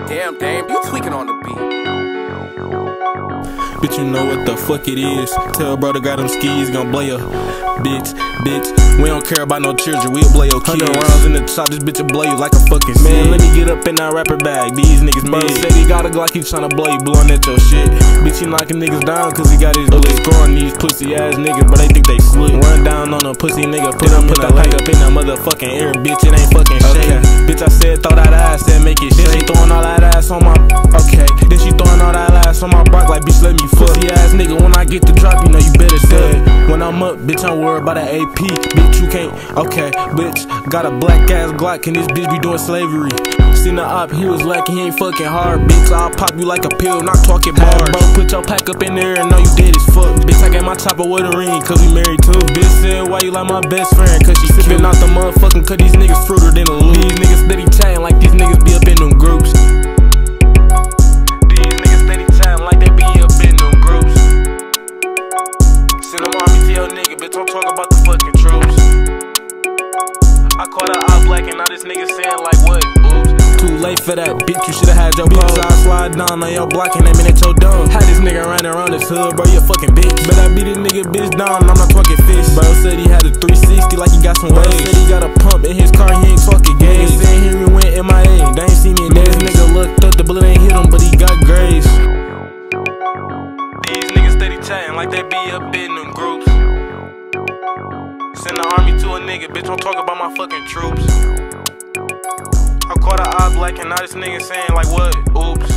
Damn, Dame, you tweaking on the beat. Bitch, you know what the fuck it is. Tell brother got them skis, gon' blow ya. Bitch, we don't care about no children, we'll blow your kids. 100 rounds in the top, this bitch will blow you like a fucking man. Let me get up in that rapper bag, these niggas mad. Said he got a Glock, he tryna blow you, blowing at your shit. Bitch, he knocking niggas down cause he got his bullets. Scoring these pussy ass niggas, but they think they slick. Run down on a pussy nigga, put him in that light up in that motherfucking air, bitch, it ain't fucking shake. Bitch, I said throw that ass, said make it shake. Then she throwing all that ass on my, okay. Then she throwing all that ass on my block like bitch let me fuck. Pussy ass nigga, when I get the drop, you know you better say. When I'm up, bitch, I'm worried about that AP. Bitch, you can't, okay, bitch. Got a black ass Glock, and this bitch be doing slavery. Seen the op, he was lacking, he ain't fucking hard. Bitch, I'll pop you like a pill, not talking bars. Bro, put your pack up in there and know you dead as fuck. Bitch, I got my chopper with a ring, cause we married too. Bitch said, why you like my best friend? Cause she sippin' out the motherfucking, cause these niggas fruiter than a loop. These niggas steady chatting like these niggas be up in them groups. These niggas steady chatting like they be up in them groups. Send them army to your nigga, bitch, don't talk about the fucking troops. I caught her out black and now this nigga saying like what? Oops. Too late for that, bitch, you should've had your bitch. I slide down on your block and aiming at your dome. Had this nigga running around this hood, bro, you a fucking bitch. Bet I beat this nigga bitch down and I'm not talking fish. Bro said he had a 360 like he got some waves. Said he got a pump in his car, he ain't talking gauge. Said Henry went MIA, they ain't see me in there. This nigga looked up, the bullet ain't hit him, but he got graves. These niggas steady chatting like they be up in them groups. Send the army to a nigga, bitch, don't talk about my fucking troops. I caught her eye black and now this nigga saying like what? Oops.